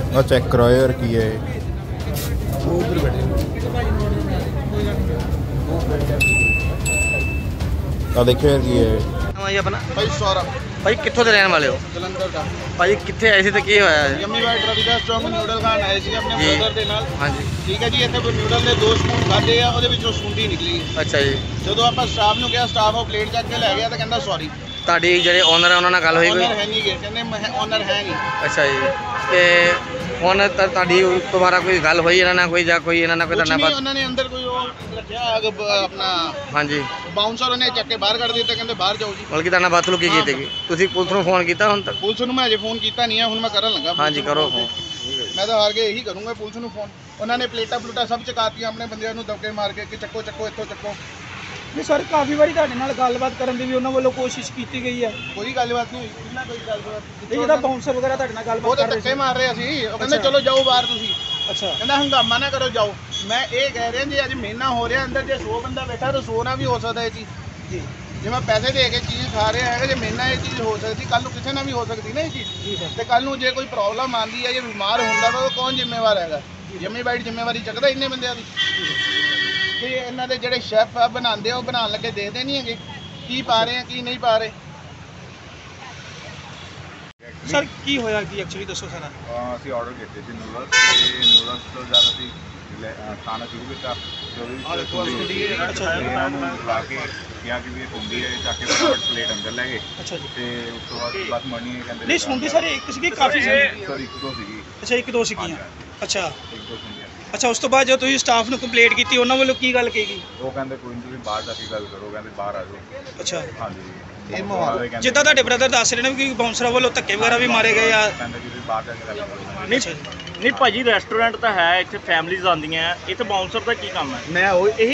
ਆ ਚੈੱਕ ਕਰਾਓ ਯਾਰ ਕੀ ਹੈ वो उधर बैठे ਆ ਦੇਖਿਓ ਯਾਰ ਕੀ ਹੈ ਭਾਈ ਆਪਣਾ भाई सौरभ ਭਾਈ ਕਿੱਥੋਂ ਦੇ ਰਹਿਣ ਵਾਲੇ ਹੋ जलंधर का ਭਾਈ ਕਿੱਥੇ ਆਏ ਸੀ ਤੇ ਕੀ ਹੋਇਆ यम्मी वाइट रवि का स्ट्रॉन्ग ਨੂਡਲ ਖਾਣ ਆਏ ਸੀ ਆਪਣੇ ਜੀ। ਬ੍ਰਦਰ ਦੇ ਨਾਲ। ਹਾਂਜੀ ਠੀਕ ਹੈ ਜੀ, ਇੱਥੇ ਕੋਈ ਨੂਡਲ ਦੇ 2 ਸਪੂਨ ਖਾਦੇ ਆ, ਉਹਦੇ ਵਿੱਚੋਂ ਸੁੰਡੀ ਨਿਕਲੀ। ਅੱਛਾ ਜੀ ਜਦੋਂ ਆਪਾਂ ਸਟਾਫ ਨੂੰ ਕਿਹਾ, ਸਟਾਫ ਉਹ ਪਲੇਟ ਚੱਕ ਕੇ ਲੈ ਗਿਆ ਤਾਂ ਕਹਿੰਦਾ ਸੌਰੀ। ਤੁਹਾਡੀ ਜਿਹੜੇ ਓਨਰ ਆ ਉਹਨਾਂ ਨਾਲ ਗੱਲ ਹੋਈ ਕੋਈ ਓਨਰ ਹੈ ਨਹੀਂ ਗੇ, ਕਹਿੰਦੇ ਓਨਰ ਹੈ ਨਹੀਂ। ਅੱਛਾ ਜੀ ਤੇ ਹੁਣ ਤੁਹਾਡੀ ਦੁਬਾਰਾ ਕੋਈ ਗੱਲ ਹੋਈ ਇਹਨਾਂ ਨਾਲ ਕੋਈ ਜਾਂ ਕੋਈ ਇਹਨਾਂ ਨਾਲ ਕੋਈ ਕੁਛ ਤੁਹਾਡਾ ਨਹੀਂ, ਉਹਨਾਂ ਨੇ ਅੰਦਰ ਕੋਈ ਉਹ ਰੱਖਿਆ ਆਪਣਾ ਹਾਂਜੀ ਬਾਉਂਸਰ, ਉਹਨੇ ਚੱਕ ਕੇ ਬਾਹਰ ਕੱਢ ਦਿੱਤਾ, ਕਹਿੰਦੇ ਬਾਹਰ ਜਾਓ ਜੀ। ਬਲਕਿ ਤੁਹਾਡਾ ਬਦਸਲੂਕੀ ਕੀ ਕੀਤੀ ਗਈ ਤੁਸੀਂ ਪੁਲਿਸ ਨੂੰ ਫੋਨ ਕੀਤਾ ਹੁਣ ਤੱਕ ਪੁਲਿਸ ਨੂੰ ਮੈਂ ਅਜੇ ਫੋਨ ਕੀਤਾ ਨਹੀਂ ਆ, ਹੁਣ ਮੈਂ ਕਰਨ ਲੱਗਾ। ਹਾਂਜੀ ਕਰੋ ਫੋਨ ਮੈਂ ਤਾਂ ਹਾਰ ਕੇ ਇਹੀ ਕਰੂੰਗਾ ਪੁਲਿਸ ਨੂੰ ਫੋਨ। ਉਹਨਾਂ ਨੇ ਪਲੇਟਾਂ ਪਲੂਟਾਂ ਸਭ ਚਕਾਤੀਆਂ ਆਪਣੇ ਬੰਦਿਆਂ ਨੂੰ ਦਬਕੇ ਮਾਰ ਕੇ ਕਿ ਚੱਕੋ ਚੱਕੋ ਇੱਥੋਂ ਚੱਕੋ। ਨਹੀਂ ਸਰ, ਕਾਫੀ ਵਾਰੀ ਤੁਹਾਡੇ ਨਾਲ ਗੱਲਬਾਤ ਕਰਨ ਦੀ ਵੀ ਉਹਨਾਂ ਵੱਲੋਂ ਕੋਸ਼ਿਸ਼ ਕੀਤੀ ਗਈ ਹੈ। ਕੋਈ ਗੱਲਬਾਤ ਨਹੀਂ ਹੋਈ, ਕਿੰਨਾ ਕੋਈ ਗੱਲਬਾਤ ਇਹ ਜਿਹੜਾ ਬਾਉਂਸਰ ਵਗੈਰਾ ਤੁਹਾਡੇ ਨਾਲ ਉਹ ਗੱਲਬਾਤ ਤਾਂ ਕਰ ਰਹੇ ਧੱਕੇ ਸੀ। ਮਾਰ ਰਹੇ ਸੀ। ਉਹ ਕਹਿੰਦੇ ਅੱਛਾ। ਚਲੋ ਜਾਓ ਬਾਹਰ ਤੁਸੀਂ। ਅੱਛਾ ਕਹਿੰਦਾ ਹੰਗਾਮਾ ਨਾ ਕਰੋ, ਜਾਓ। ਮੈਂ ਇਹ ਕਹਿ ਰਿਹਾ ਜੀ, ਅੱਜ ਮਹੀਨਾ ਹੋ ਰਿਹਾ ਅੰਦਰ, ਜੇ 100 ਬੰਦਾ ਬੈਠਾ ਤਾਂ 100 ਨਾ ਵੀ ਹੋ ਸਕਦਾ ਇਹ ਚੀਜ਼। ਜੀ ਜੇ ਮੈਂ ਪੈਸੇ ਦੇ ਕੇ ਚੀਜ਼ ਖਾ ਰਿਹਾ ਹੈਗਾ, ਜੇ ਮਹੀਨਾ ਇਹ ਚੀਜ਼ ਹੋ ਸਕਦੀ, ਕੱਲ ਨੂੰ ਕਿਸੇ ਨਾਲ ਵੀ ਹੋ ਸਕਦੀ ਨਾ ਇਹ ਚੀਜ਼। ਜੀ ਸਰ। ਤੇ ਕੱਲ ਨੂੰ ਜੇ ਕੋਈ ਪ੍ਰੋਬਲਮ ਆਉਂਦੀ ਹੈ, ਜੇ ਬਿਮਾਰ ਹੁੰਦਾ ਵਾ, ਉਹ ਕੌਣ ਜ਼ਿੰਮੇਵਾਰ ਹੈਗਾ? ਯੰਮੀ ਬਾਈਟ ਜ਼ਿੰਮੇਵਾਰੀ ਚੱਕਦਾ ਇੰਨੇ ਬੰਦਿਆਂ ਦੀ? ਤੇ ਇਹਨਾਂ ਦੇ ਜਿਹੜੇ ਸ਼ੈਫ ਆ ਬਣਾਉਂਦੇ ਆ, ਉਹ ਬਣਾਉਣ ਲੱਗੇ ਦੇਖਦੇ ਨਹੀਂ ਹੈਗੇ ਕੀ ਪਾ ਰਹੇ ਆ ਕੀ ਨਹੀਂ ਪਾ ਰਹੇ। ਸਰ ਕੀ ਹੋਇਆ ਕੀ ਐਕਚੁਅਲੀ ਦੱਸੋ ਸਾਰਾ। ਅਸੀਂ ਆਰਡਰ ਕੀਤੇ ਸੀ ਨੂਡਲਸ ਤੇ ਨੂਡਲਸ ਤੋਂ ਜ਼ਿਆਦਾ ਅਸੀਂ ਖਾਣਾ ਸ਼ੁਰੂ ਕੀਤਾ ਤੇ ਉਹਦੇ ਵਿੱਚ ਸੁੰਡੀ ਇਹਨਾਂ ਨੂੰ ਲਾ ਕੇ ਕਿਹਾ ਕਿ ਵੀ ਇਹ ਸੁੰਡੀ ਹੈ, ਚੱਕ ਕੇ ਫਟਾਫਟ ਪਲੇਟ ਅੰਦਰ ਲੈ ਗਏ ਅੱਛਾ ਜੀ। ਤੇ ਉਸ ਤੋਂ ਬਾਅਦ ਬਸ ਮਣੀ ਕਹਿੰਦੇ ਨਹੀਂ ਸੁਣਦੀ ਸਰ ਇੱਕ ਸੀਗੀ ਕਾਫੀ ਸੀ। ਸਰ ਇੱਕ ਦੋ ਸੀਗੀ। ਅੱਛਾ ਇੱਕ ਦੋ ਸੀਗੀਆਂ। ਅੱਛਾ ਇੱਕ ਦੋ ਸੁੰਡੀਆਂ ਸੀ। ਅੱਛਾ ਉਸ ਤੋਂ ਬਾਅਦ ਜਦੋਂ ਤੁਸੀਂ ਸਟਾਫ ਨੂੰ ਕੰਪਲੇਂਟ ਕੀਤੀ ਉਹਨਾਂ ਵੱਲੋਂ ਕੀ ਗੱਲ ਕਹੀ ਗਈ? ਉਹ ਕਹਿੰਦੇ ਕੋਈ ਨਹੀਂ ਤੁਸੀਂ ਬਾਹਰ ਜਾ ਕੇ ਗੱਲ ਕਰੋ, ਕਹਿੰਦੇ ਬਾਹਰ ਆ ਜਾਓ। ਅੱਛਾ ਹਾਂਜੀ ਇਹ ਮਾਹੌਲ ਜਿੱਦਾਂ ਤੁਹਾਡੇ ਬ੍ਰਦਰ ਦੱਸ ਰਹੇ ਨੇ ਵੀ ਬਾਉਂਸਰਾਂ ਵੱਲੋਂ ਧੱਕੇ ਵਗੈਰਾ ਵੀ ਮਾਰੇ ਗਏ ਆ। ਕਹਿੰਦੇ ਕਿ ਤੁਸੀਂ ਬਾਹਰ ਜਾ ਕੇ ਗੱਲ ਕਰੋ। ਅੱਛਾ ਜੀ। ਨਹੀਂ ਭਾਜੀ ਰੈਸਟੋਰੈਂਟ ਤਾਂ ਹੈ, ਇੱਥੇ ਫੈਮਲੀਜ਼ ਆਉਂਦੀਆਂ, ਇਹ ਤਾਂ ਬਾਉਂਸਰ ਦਾ ਕੀ ਕੰਮ ਹੈ? ਮੈਂ ਉਹ ਇਹੀ